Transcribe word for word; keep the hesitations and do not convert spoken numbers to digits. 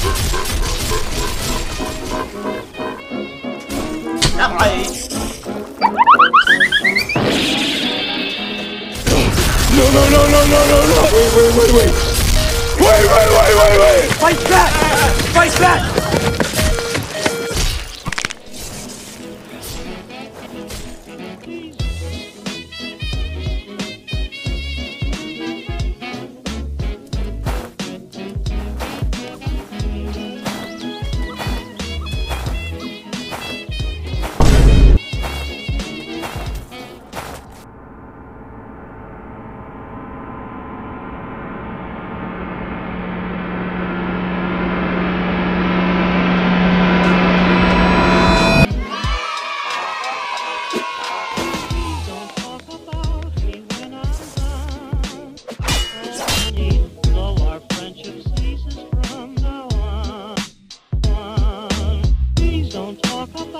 No, no, no, no, no, no, no! Wait, wait, wait, wait! Wait, wait, wait, wait, wait! Fight back! Fight back! Don't talk about